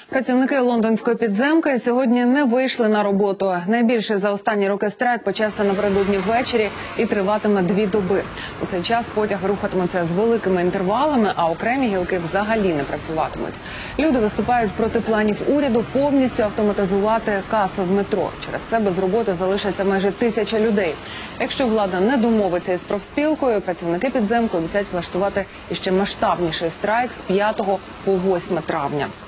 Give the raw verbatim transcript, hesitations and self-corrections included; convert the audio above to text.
Працівники лондонської підземки сьогодні не вийшли на роботу. Найбільший за останні роки страйк почався напередодні ввечері і триватиме дві доби. У цей час потяги рухатимуться з великими інтервалами, а окремі гілки взагалі не працюватимуть. Люди виступають проти планів уряду повністю автоматизувати каси в метро. Через це без роботи залишаться майже тисяча людей. Якщо влада не домовиться із профспілкою, працівники підземки обіцяють влаштувати іще масштабніший страйк з п'ятого по восьме травня.